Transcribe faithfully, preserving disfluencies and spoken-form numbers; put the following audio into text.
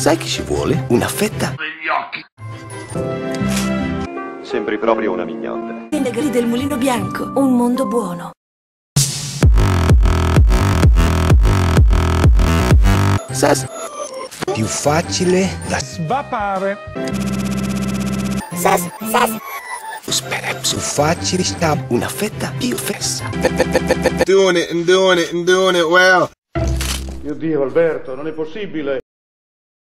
Sai che ci vuole? Una fetta? Negli occhi. Sembri proprio una mignotta. Le gri del Mulino Bianco, un mondo buono. Sas. Più facile da svapare. Sas, sas. Spera, più facile sta una fetta più fessa. Doing it and doing it and doing it well. Mio Dio, Alberto, non è possibile.